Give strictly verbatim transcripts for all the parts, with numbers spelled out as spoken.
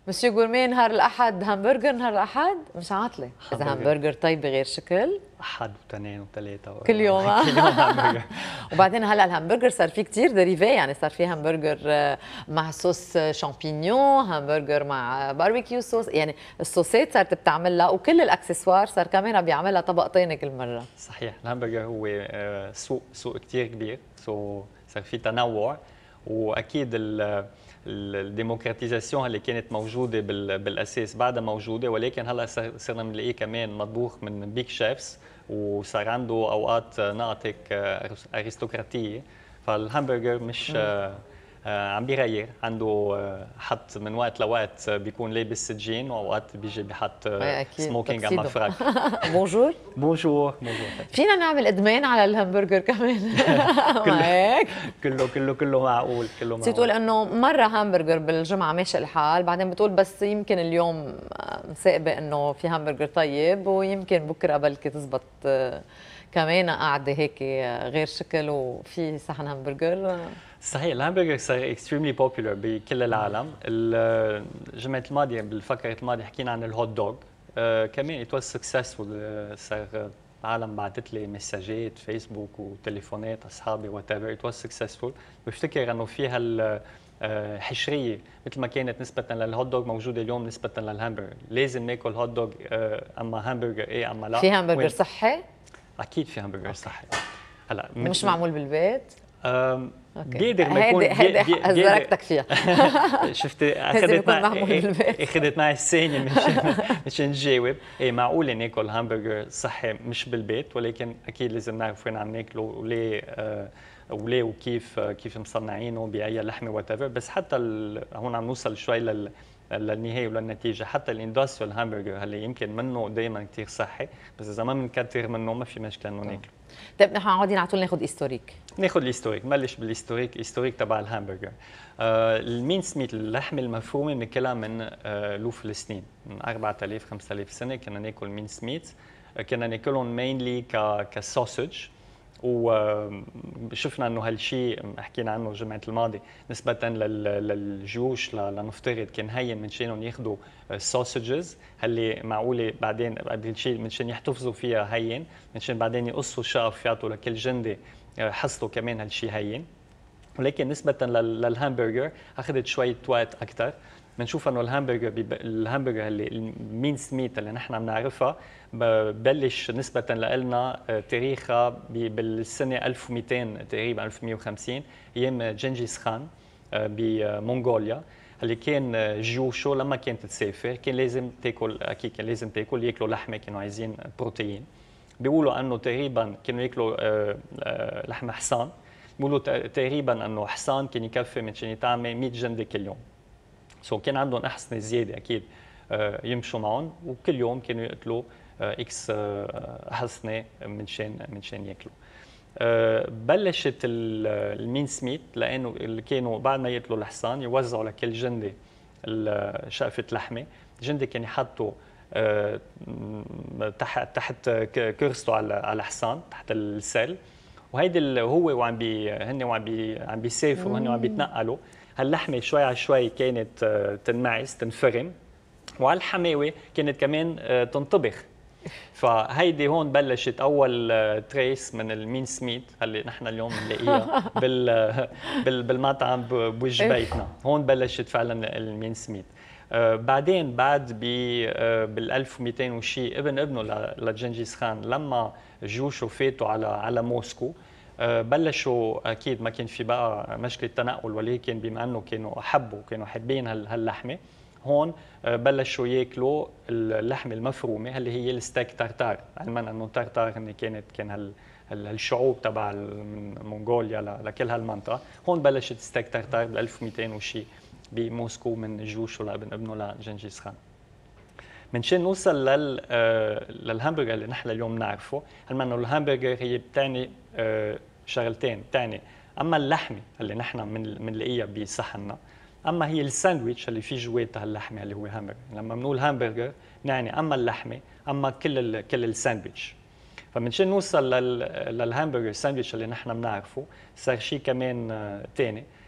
مسيو غورميه نهار الاحد همبرجر، نهار الاحد مش عاطله، اذا همبرجر طيب بغير شكل احد واثنين وثلاثه كل يوم. كل يوم همبرجر. وبعدين هلا الهمبرجر صار فيه كثير ديريفي، يعني صار فيه همبرجر مع صوص شامبينيون، همبرجر مع باربيكيو صوص، يعني الصوصات صارت بتعملها وكل الاكسسوار صار كمان بيعملها طبقتين كل مره. صحيح، الهمبرجر هو سوق سوق كثير كبير، سو صار في تنوع، واكيد الديموكراتيزاسيون اللي كانت موجوده بالاساس بعدها موجوده، ولكن هلا صرنا بنلاقيه كمان مطبوخ من بيك شيفز، وصار عنده اوقات نقط هيك ارستقراطيه، فالهامبرجر مش عم بيغير، عنده حط من وقت لوقت بيكون لابس سجين، واوقات بيجي بحط سموكينج على مفرق. بونجور بونجور بونجور. فينا نعمل ادمان على الهامبرجر كمان. كله هيك كله كله كله معقول، كله معقول. بتقول انه مره هامبرجر بالجمعه ماشي الحال، بعدين بتقول بس يمكن اليوم مساقبه انه في هامبرجر طيب، ويمكن بكره بلكي تزبط كمان قاعده هيك غير شكل وفي صحن همبرجر. صحيح، الهامبرجر صار اكستريملي بوبولار بكل العالم. الجمعه الماضيه بالفقره الماضيه حكينا عن الهوت دوغ، آه كمان ات واز سكسسفول، صار العالم بعثت لي مساجات فيسبوك وتليفونات اصحابي وات ايفر، ات واز سكسسفول. بفتكر انه فيها الحشريه مثل ما كانت نسبه للهوت دوغ موجوده اليوم نسبه للهامبرجر، لازم ناكل هوت دوغ اما همبرجر ايه اما لا. في همبرجر صحي؟ اكيد في همبرجر صحي. هلا مش معمول بالبيت؟ بيقدر ما يكون هيدي هيدي زرقتك فيها. شفت اخذت معي اخذت معي الثانيه مشان مشان نجاوب. ايه معقول ناكل همبرجر صحي مش بالبيت، ولكن اكيد لازم نعرف وين عم ناكله وليه آه وليه وكيف كيف مصنعينه باي لحمه وات ايفر. بس حتى هون عم نوصل شوي لل للنهايه وللنتيجه. حتى الاندستريال همبرجر اللي يمكن منه دائما كثير صحي، بس اذا ما بنكثر منه ما في مشكله انه ناكله. طيب نحن عاودين على طول ناخذ هيستوريك. ناخذ الهيستوريك، نبلش بالهيستوريك، الهيستوريك تبع الهامبرجر. آه المينس ميت، اللحمه المفرومه بناكلها من آه لوف السنين، من أربعة آلاف خمسة آلاف سنه كنا ناكل مينس ميت، آه كنا ناكلهم مينلي ك كسوسج، وشفنا انه هالشيء حكينا عنه الجمعه الماضيه نسبه للجيوش، لنفترض كان هين منشانهم ياخذوا سوسجز اللي معقوله بعدين قبل شيء منشان يحتفظوا فيها هين، منشان بعدين يقصوا الشقف يعطوا لكل جندي حصته كمان هالشيء هين. ولكن نسبه للهامبرجر اخذت شويه وقت اكثر. بنشوف انه الهامبرجر الهامبرجر اللي المينس ميت اللي نحن بنعرفها ببلش نسبه لنا تاريخها بالسنه ألف ومئتين تقريبا ألف ومئة وخمسين، ايام جنجيز خان بمونغوليا، اللي كان جيوشه لما كانت تسافر كان لازم تاكل، اكيد كان لازم تاكل ياكلوا لحمه، كانوا عايزين بروتين. بيقولوا انه تقريبا كانوا ياكلوا لحمه حصان، بيقولوا تقريبا انه حصان كان يكفي منشان يطعمي مئة جندي كل يوم. سو كان عندهم احصنه زياده اكيد يمشوا معهم، وكل يوم كانوا يقتلوا اكس احصنه منشان منشان ياكلوا. بلشت المينس ميت لانه اللي كانوا بعد ما يقتلوا الحصان يوزعوا لكل جندي شقفه لحمه، الجندي كان يحطوا تحت تحت كرسته على على الحصان تحت السل، وهيدي هو وعم بي هن وعم بي عم بيسافروا وهن وعم بيتنقلوا، هاللحمه شوي على شوي كانت تنمعس تنفرم، وعلى الحماوه كانت كمان تنطبخ. فهيدي هون بلشت اول تريس من المينس ميت اللي نحن اليوم بنلاقيها بال بالمطعم بوجه بيتنا، هون بلشت فعلا المينس ميت. آه بعدين بعد بال ألف ومئتين وشي ابن ابنه لجنجيز خان لما جيوشه فاتوا على على موسكو، آه بلشوا اكيد ما كان في بقى مشكله تنقل، ولكن بما انه كانوا حبوا كانوا حابين هاللحمه، هون آه بلشوا ياكلوا اللحمه المفرومه اللي هي الستيك تارتار، علما انه تارتار هن كانت كان هال الشعوب تبع من منغوليا لكل هالمنطقه، هون بلشت ستيك تارتار بال ألف ومئتين وشي بموسكو من جيوشه لابن ابنه لجنجيز خان. منشان نوصل لل للهامبرجر اللي نحن اليوم نعرفه، علما انه الهامبرجر هي بتعني شغلتين، بتعني اما اللحمه اللي نحن بنلاقيها بصحننا، اما هي الساندويتش اللي فيه جواتها اللحمه اللي هو هامبرجر. لما بنقول هامبرجر نعني اما اللحمه اما كل ال كل الساندويتش. فمنشان نوصل لل للهامبرجر ساندويتش اللي نحن بنعرفه، صار شيء كمان ثاني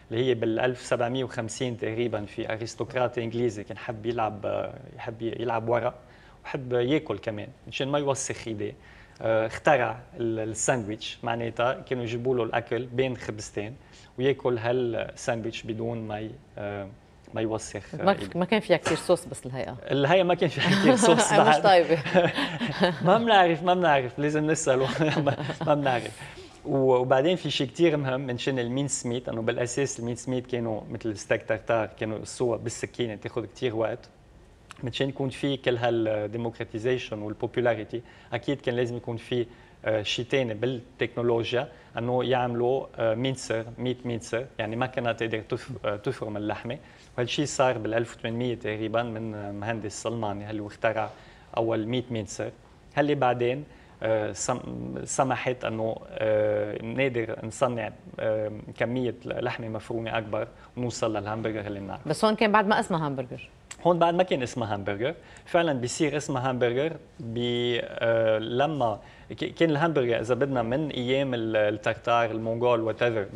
اللي هي بال ألف وسبعمية وخمسين تقريبا في ارستقراطي انجليزي كان حب يلعب يحب يلعب ورق وحب ياكل كمان مشان ما يوسخ ايديه. اخترع الساندويتش، معناتها كانوا يجيبوا له الاكل بين خبزتين وياكل هالساندويتش بدون ما ما يوسخ. ما ما كان فيها كثير صوص بس الهيئه الهيئه ما كان فيها كثير صوص بعد مش طيبه. ما بنعرف ما بنعرف لازم نساله ما بنعرف. وبعدين في شيء كثير مهم من شان المين سميت، انه بالاساس المين سميت كانوا مثل ستيك تارتار كانوا يقصوها بالسكينه تاخذ كثير وقت. مشان يكون في كل هالديموكراتيزيشن والبوبولاريتي اكيد كان لازم يكون في شيء ثاني بالتكنولوجيا انه يعملوا مينسر ميت مينسر، يعني ما كانت تقدر تفرم اللحمه. وهالشيء صار بال ألف وثمانمية تقريبا من مهندس الماني اللي اخترع اول ميت مينسر. هاللي بعدين سمحت انه نقدر نصنع كميه لحمه مفرومه اكبر ونوصل للهامبرجر اللي بنعرفه. بس هون كان بعد ما اسمها هامبرجر. هون بعد ما كان اسمها هامبرجر، فعلا بيصير اسمها هامبرجر بي آه لما كان الهامبرجر اذا بدنا من ايام الترتار المونغول وات ايفر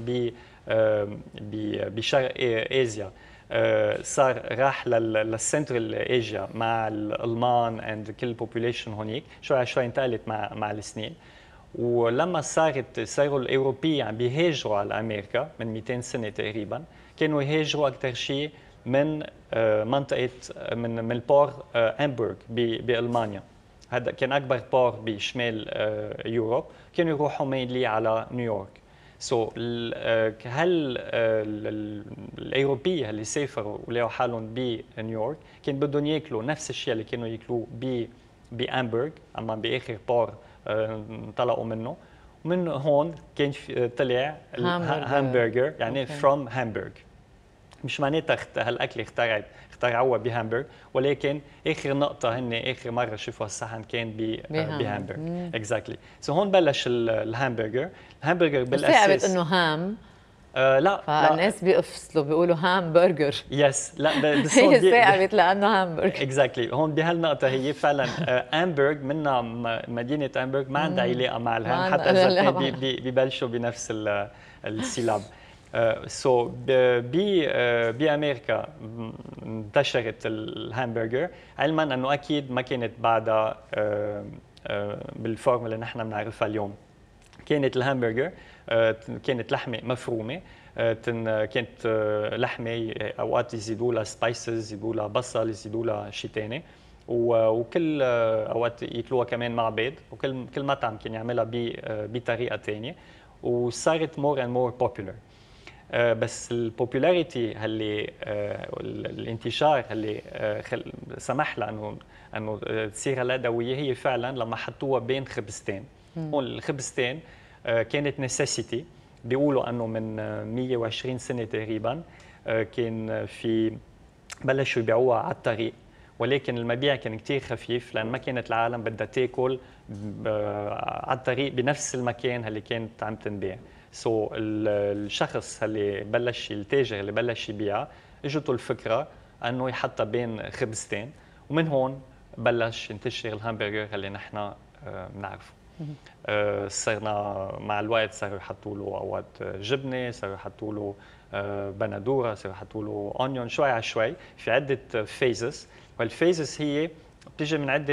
بشرق اسيا. آه صار راح للسنترال ايجيا مع الالمان اند كل البوبوليشن هونيك، شوي على شوي انتقلت مع مع السنين. ولما صارت صاروا الاوروبيين عم بيهاجروا على امريكا من مئتين سنه تقريبا، كانوا يهاجروا اكثر شيء من منطقه من من البور هامبورغ بالمانيا. هذا كان اكبر بور بشمال يوروب، كانوا يروحوا مينلي على نيويورك. سو so, هل الاوروبيين اللي سافروا ولقوا حالهم بنيويورك كان بدهم ياكلوا نفس الشيء اللي كانوا ياكلوه ب بامبورغ، اما باخر بور انطلقوا منه. ومن هون كان طلع الهامبرجر، يعني فروم هامبورغ. مش معناتها هالاكله اخترعت اخترعوها بهامبورغ، ولكن اخر نقطه هن اخر مره شافوا الصحن كان بهامبورغ. اكزاكتلي. سو هون بلش الهامبرجر. الهامبرجر بالاساس بس انه هام آه لا فالناس بيفصلوا بيقولوا هام برجر. يس لا بالصوت هي ثاقبت لانه هامبرجر. اكزاكتلي. هون بهالنقطه هي فعلا امبرغ منها مدينه امبرغ ما عندها علاقه مع الهام، حتى اذا ببلشوا بنفس السيلاب. سو uh, so, بامريكا انتشرت الهامبرجر، علما انه اكيد ما كانت بعدها uh, uh, بالفورم اللي نحن بنعرفها اليوم. كانت الهامبرجر uh, كانت لحمه مفرومه، uh, كانت uh, لحمه اوقات يزيدوا لها سبايسز، يزيدوا لها بصل، يزيدوا لها شيء ثاني، وكل اوقات ياكلوها كمان مع بيض، وكل كل مطعم كان يعملها بطريقه ثانيه، وصارت مور اند مور بوبولار. آه بس البوبولاريتي اللي آه الانتشار اللي آه سمح لها انه انه تصير الادويه هي فعلا لما حطوها بين خبزتين. هون الخبزتين كانت نيسيسيتي. بيقولوا انه من مئة وعشرين سنه تقريبا كان في بلشوا يبيعوها على الطريق، ولكن المبيع كان كثير خفيف لان ما كانت العالم بدها تاكل على الطريق بنفس المكان اللي كانت عم تنباع. سو so, الشخص اللي بلش التاجر اللي بلش يبيع اجته الفكره انه يحطها بين خبزتين، ومن هون بلش ينتشر الهامبرجر اللي نحن بنعرفه. آه صرنا مع الوقت صاروا يحطوا له اوقات جبنه، صاروا يحطوا له آه بندوره، صاروا يحطوا له اونيون، شوي على شوي في عده فيزز. والفيزز هي بتيجي من عده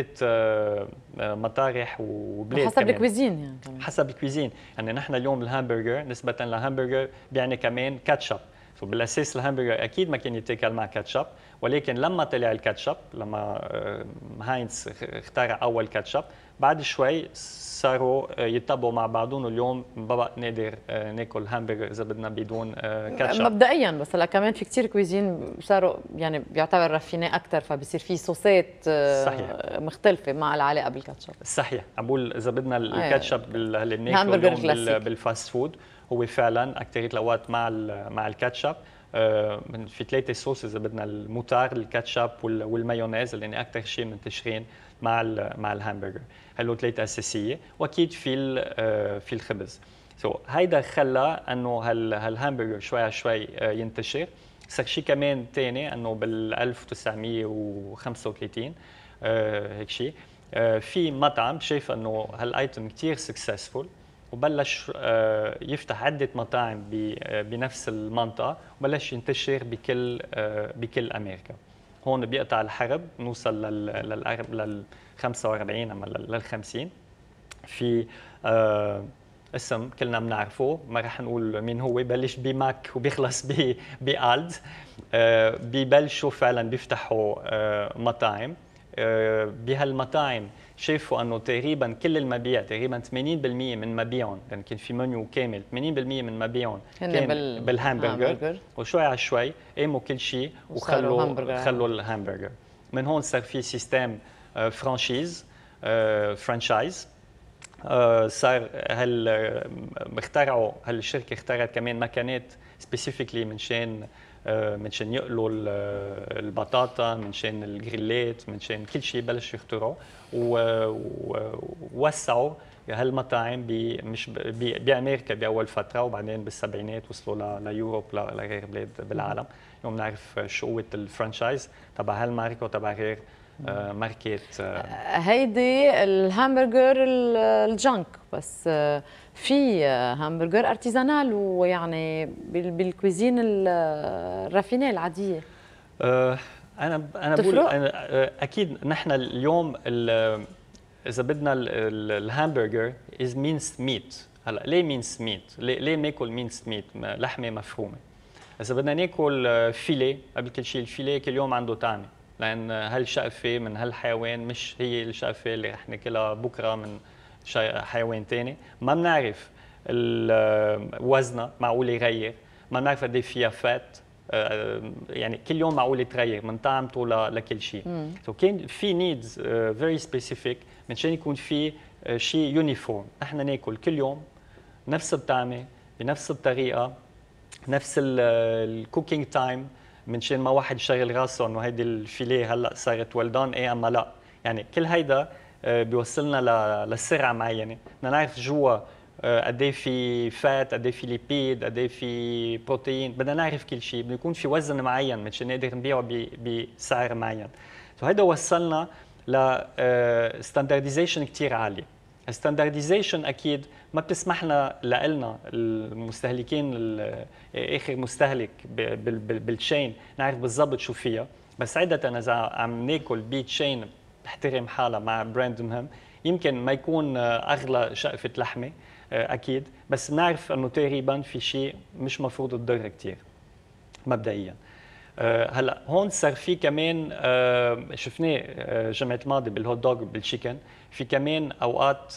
مطارح وبلاد، حسب الكويزين يعني كمان. حسب الكويزين. يعني نحن اليوم الهامبرجر نسبه للهامبرجر بيعني كمان كاتشب. بالاساس الهامبرجر اكيد ما كان يتاكل مع كاتشب، ولكن لما طلع الكاتشب، لما هاينز اخترع اول كاتشب، بعد شوي صاروا يتطبقوا مع بعضهم، واليوم ما بقى نقدر ناكل هامبرجر اذا بدنا بدون كاتشب مبدئيا. بس هلا كمان في كثير كويزين صاروا يعني بيعتبر رافينيه اكثر، فبصير في صوصات صحيح مختلفه مع العلاقه بالكاتشب. صحيح. عم بقول اذا بدنا الكاتشب اللي بناكله اليوم بالفاست فود هو فعلا اكثريه الاوقات مع مع الكاتشب. في ثلاثه صوص اذا بدنا، الموتار، الكاتشب والمايونيز اللي هن اكثر شيء منتشرين مع مع الهامبرجر. هلو ثلاثه اساسيه، واكيد في في الخبز. سو so, هيدا خلى انه هالهامبرجر شوي على شوي ينتشر. صار شيء كمان ثاني انه بال ألف وتسعمئة وخمسة وثلاثين هيك شيء في مطعم شايف انه هالايتم كثير سكسسفول، وبلش يفتح عده مطاعم بنفس المنطقه، وبلش ينتشر بكل بكل امريكا. هون بيقطع الحرب، نوصل لل لل خمسة وأربعين اما لل خمسين. في آه اسم كلنا بنعرفه، ما رح نقول مين هو، ببلش بماك وبيخلص بآلد. آه ببلشوا فعلا بيفتحوا آه مطاعم. آه بهالمطاعم شافوا انه تقريبا كل المبيع، تقريبا ثمانين بالمئة من مبيعهم، يعني كان في منيو كامل، ثمانين بالمئة من مبيعهم كان بال... بالهامبرجر. وشوي على شوي قاموا كل شيء وخلوا خلوا الهامبرجر. من هون صار في سيستم آه فرانشيز، آه فرانشايز. آه صار هال اخترعوا هالشركه اخترعت كمان مكانات سبيسيفيكلي منشان آه منشان يقلوا البطاطا، منشان الجريلات، منشان كل شيء بلشوا يخترعوا ووسعوا هالمطاعم ب مش بامريكا باول فتره، وبعدين بالسبعينات وصلوا ليوروب لغير بلاد بالعالم. اليوم نعرف شو قوه الفرانشايز تبع هالماركه وتبع غير آه ماركات. آه هيدي الهامبرجر الجانك، بس في هامبرجر ارتيزانال ويعني بالكويزين الرافينيه العاديه. آه انا انا بقول أنا اكيد نحن اليوم اذا بدنا الهامبرجر از مينس ميت. هلا ليه مينس ميت؟ ليه, ليه بناكل مينس ميت؟ لحمه مفرومه. اذا بدنا ناكل فيليه، قبل كل شيء الفيليه كل يوم عنده طعمه، لان هالشقفه من هالحيوان مش هي الشقفه اللي رح ناكلها بكره من حيوان ثاني. ما بنعرف وزنها، معقول يغير، ما بنعرف قد ايه فيها فات، يعني كل يوم معقول يتغير من طعمته لكل شيء. سو كان في نيدز فيري سبيسيفيك منشان يكون في شيء يونيفورم، نحن ناكل كل يوم نفس الطعمه بنفس الطريقه، نفس الكوكينج تايم، منشان ما واحد يشغل راسه انه هيدي الفيليه هلا صارت ولدان ايه اما لا. يعني كل هيدا بيوصلنا لسرعه معينه، بدنا نعرف جوا قد ايه في فات، قد ايه في ليبيد، قد ايه في بروتين، بدنا نعرف كل شيء، بده يكون في وزن معين منشان نقدر نبيعه بسعر معين. فهيدا وصلنا ل ستاندرديزيشن كثير عالي. الستاندرديزيشن اكيد ما بتسمح لنا لنا المستهلكين، اخر مستهلك بالتشين، نعرف بالضبط شو فيها. بس عاده اذا عم ناكل بتشين تحترم حالها مع براند مهم، يمكن ما يكون اغلى شقفه لحمه اكيد، بس بنعرف انه تقريبا في شيء مش مفروض تضر كثير مبدئيا. هلا هون صار في كمان شفناه الجمعه الماضيه بالهوت دوغ بالشيكن، في كمان اوقات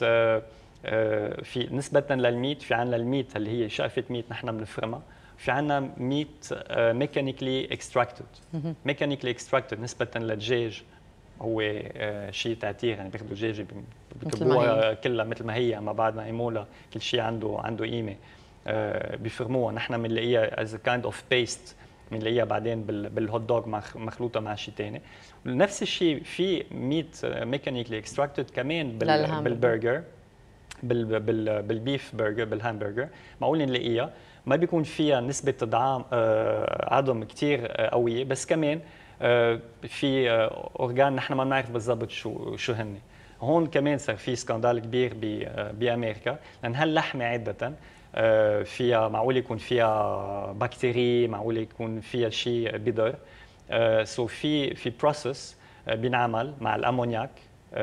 في نسبه للميت، في عندنا الميت اللي هي شقفه ميت نحن بنفرمها، في عندنا ميت ميكانيكلي اكستراكتد. ميكانيكلي اكستراكتد نسبه للدجاج هو شيء تعتير، يعني بياخذوا دجاجه بيكبوها كلها مثل ما هي، اما بعد ما يمولها كل شيء عنده عنده قيمه، بيفرموها. نحن بنلاقيها از كايند اوف بيست، بنلاقيها بعدين بالهوت دوغ مخلوطه مع شيء ثاني. نفس الشيء في ميت ميكانيكلي اكستراكتد كمان بالبرجر، بالبيف برجر، بالهامبرجر معقول نلاقيها، ما بيكون فيها نسبه طعام عظم كثير قويه، بس كمان في اورجان نحن ما بنعرف بالضبط شو شو هن. هون كمان صار في سكاندال كبير بامريكا، لان هاللحمه عاده فيها معقول يكون فيها بكتيري، معقول يكون فيها شيء بضر. سو في في بروسيس بينعمل مع الامونياك،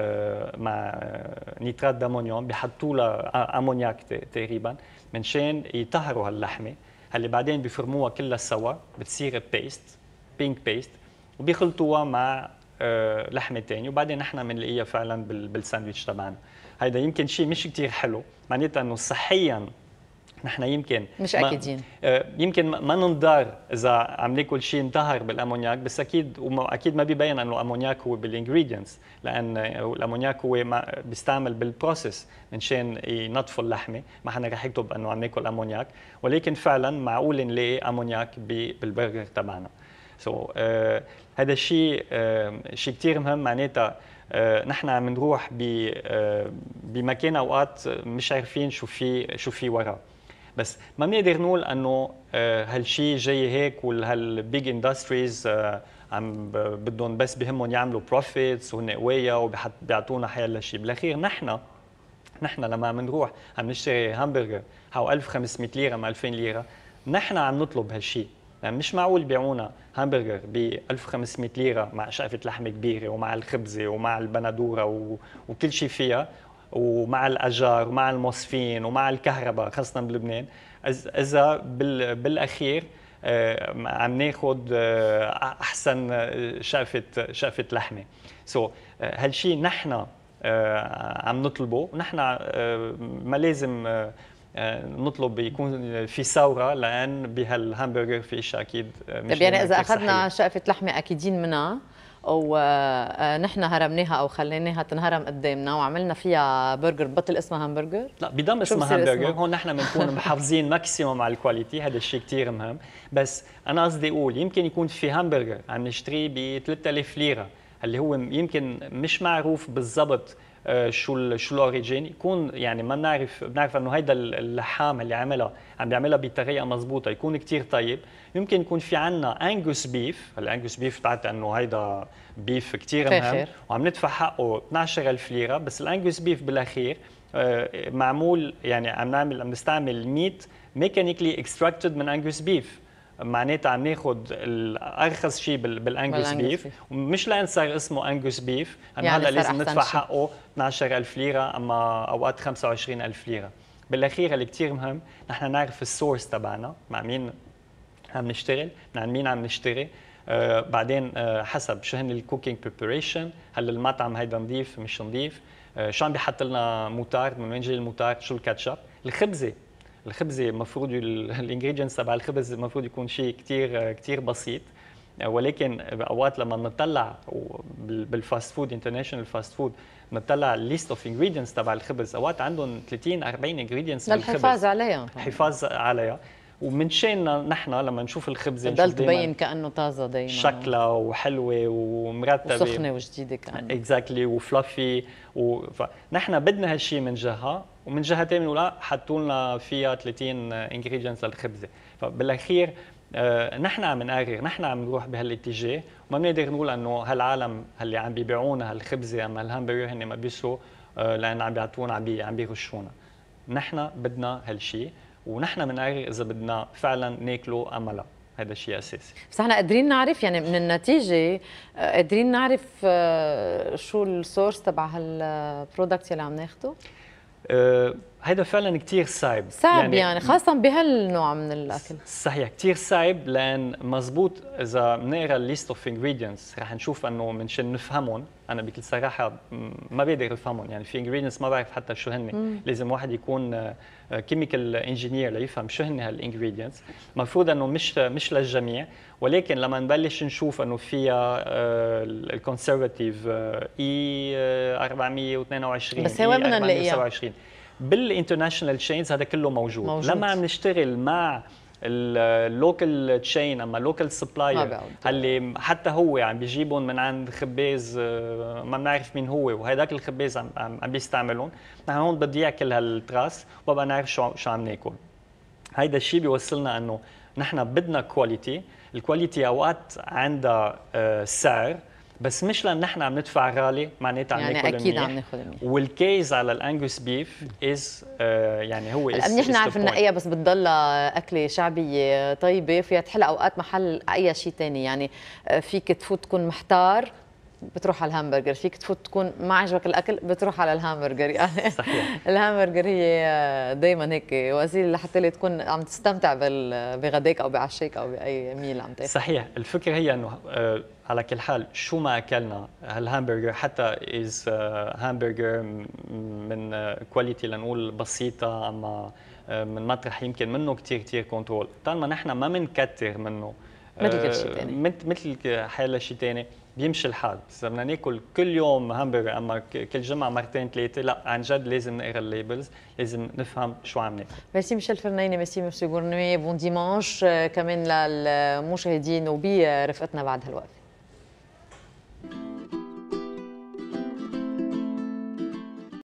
مع نيترات دامونيوم، بيحطوا لها امونياك تقريبا منشان يطهروا هاللحمه، اللي بعدين بيفرموها كلها سوا بتصير بيست، بينك بيست، وبيخلطوها مع لحمه ثانيه، وبعدين نحن بنلاقيها فعلا بالساندويتش تبعنا. هيدا يمكن شيء مش كثير حلو، معناتها انه صحيا نحن يمكن مش اكيدين، يمكن ما ننضر اذا عم ناكل شيء انطهر بالامونياك، بس اكيد اكيد ما بيبين انه الامونياك هو بالانجريدينتس، لان الامونياك هو بيستعمل بالبروسيس منشان ينظفوا اللحمه، ما حدا رح يكتب انه عم ناكل امونياك، ولكن فعلا معقول نلاقي امونياك بالبرجر تبعنا. سو so, uh, هذا الشيء uh, شيء كثير مهم. معناتها uh, نحن عم نروح ب uh, بمكان اوقات مش عارفين شو في شو في وراه، بس ما بنقدر نقول انه هالشيء جاي هيك وهالبيج اندستريز عم بدهم بس بهمهم يعملوا بروفيتس وهن قوايا وبيعطونا حيلا شيء. بالاخير نحن نحن لما عم نروح عم نشتري همبرجر هو ألف وخمسمية ليره ما ألفين ليره، نحن عم نطلب هالشيء. يعني مش معقول بيعونا همبرجر ب ألف وخمسمية ليره مع شقفه لحمه كبيره ومع الخبزه ومع البندوره و... وكل شيء فيها، ومع الاجار ومع الموظفين ومع الكهرباء خاصه بلبنان، اذا بال... بالاخير عم ناخذ احسن شقفه شقفه لحمه. سو so, هالشيء نحن عم نطلبه، ونحن ما لازم نطلب يكون في ثوره، لان بهالهامبرجر في شيء اكيد مش. طيب يعني اذا اخذنا شقفه لحمه اكيدين منها ونحن هرمناها او خليناها تنهرم قدامنا وعملنا فيها برجر بطل اسمها همبرجر؟ لا بضم اسمها همبرجر. هون نحن بنكون محافظين ماكسيموم على الكواليتي، هذا الشيء كثير مهم. بس انا قصدي اقول يمكن يكون في همبرجر عم نشتريه ب ثلاثة آلاف ليره، اللي هو يمكن مش معروف بالضبط شو شو الاوريجين، يكون يعني ما بنعرف بنعرف انه هيدا اللحام اللي عملها عم بيعملها بطريقه مضبوطه، يكون كثير طيب. يمكن يكون في عندنا انجوس بيف، الانجوس بيف بتاعت انه هيدا بيف كثير مهم وعم ندفع حقه اثنعش ألف ليره، بس الانجوس بيف بالاخير معمول يعني عم نعمل عم نستعمل ميت ميكانيكلي اكستراكتد من انجوس بيف، معناتها عم ناخذ الارخص شيء بالانجوس بيف، ومش لان صار اسمه انجوس بيف انه يعني هلا لازم ندفع حقه اثنعش ألف ليره اما اوقات خمسة وعشرين ألف ليره. بالاخير اللي كثير مهم نحن نعرف السورس تبعنا، مع مين عم نشتغل، من مين عم نشتري، آه بعدين آه حسب شو هن الكوكينج بريباريشن، هل المطعم هيدا نظيف مش نظيف، آه شو عم بيحط لنا موتارد، من وين جاي الموتارد، شو الكاتشب، الخبزه الخبزه المفروض الانجريدينتس تبع الخبز المفروض يكون شيء كثير كثير بسيط، ولكن اوقات لما بنطلع بالفاست فود انترناشونال فاست فود بنطلع الليست اوف انجريدينتس تبع الخبز، اوقات عندهم ثلاثين أربعين انجريدينتس بالخبز للحفاظ عليها، حفاظ عليها. ومن شاننا نحن لما نشوف الخبزه بضل تبين كانه طازه دائما، شكلها وحلوه ومرتبه وسخنه وجديده كمان اكزاكتلي وفلافي، فنحن بدنا هالشيء من جهه، ومن جهه ثانيه بنقول لا حطوا لنا فيها ثلاثين انجريدينتس للخبزه. فبالاخير آه نحن عم نقرر، نحن عم نروح بهالاتجاه، وما بنقدر نقول انه هالعالم اللي عم بيبيعونا هالخبزه اما الهامبرجر هن ما بيسوا آه لان عم بيعطونا عم بي عم بيرشونا. نحن بدنا هالشيء، ونحن بنقرر اذا بدنا فعلا ناكله ام لا، هذا شيء اساسي. بس احنا قادرين نعرف يعني من النتيجه قادرين نعرف شو السورس تبع هالبرودكت اللي عم ناخده؟ أه هيدا فعلا كثير صعب صعب يعني, يعني خاصة بهالنوع من الأكل. صحيح كثير صعب، لأن مزبوط إذا بنقرا الليست اوف انجريدينتس رح نشوف إنه منشان نفهمهم، أنا بكل صراحة ما بقدر أفهمهم، يعني في انجريدينتس ما بعرف حتى شو هن، لازم واحد يكون كيميكال انجينير ليفهم شو هن هالانجريدينتس، المفروض إنه مش مش للجميع، ولكن لما نبلش نشوف إنه فيها الكونسرفاتيف اي أربعمية واثنين وعشرين بس هو بدنا نلاقيها بالانترناشونال تشينز، هذا كله موجود. موجود لما عم نشتغل مع اللوكال تشين اما لوكال سبلاير اللي حتى هو عم بيجيبهم من عند خباز ما بنعرف مين هو، وهداك الخباز عم عم بيستعملهم، نحن هون بضيع كل هالتراس وما بنعرف شو شو عم ناكل. هيدا الشيء بيوصلنا انه نحن بدنا كواليتي، الكواليتي اوقات عندها سعر، بس مش لان نحن عم ندفع غالي معناتها عم يعني ناكل اكيد منيح. عم ناكل منيح. والكيز على الانجوس بيف از آه يعني هو منيح نعرف ننقيها، بس بتضلها اكله شعبيه طيبه فيها تحل اوقات محل اي شيء ثاني، يعني فيك تفوت تكون محتار بتروح على الهامبرجر، فيك تفوت تكون ما عجبك الاكل بتروح على الهامبرجر، يعني صحيح. الهامبرجر هي دائما هيك وسيله لحتى تكون عم تستمتع بغداك او بعشاك او باي ميل عم تاكل. صحيح، الفكره هي انه آه على كل حال شو ما اكلنا هالهامبرجر حتى از هامبرجر من كواليتي لنقول بسيطه، اما من مطرح يمكن منه كثير كثير كنترول، طالما نحن ما بنكتر منه مثل كل شيء ثاني، مثل حال شيء ثاني بيمشي الحال. اذا بدنا ناكل كل يوم همبرجر اما كل جمعه مرتين ثلاثه، لا عن جد لازم نقرا الليبلز، لازم نفهم شو عم ناكل. ميرسي ميشيل فرنيني، ميرسي مسيو غورمي، بون ديمانش كمان للمشاهدين وبرفقتنا بعد هالوقفه.